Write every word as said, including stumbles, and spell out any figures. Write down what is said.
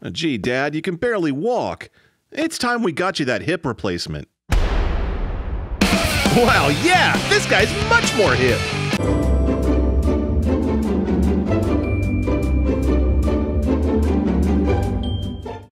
Gee, Dad, you can barely walk. It's time we got you that hip replacement. Wow, yeah, this guy's much more hip.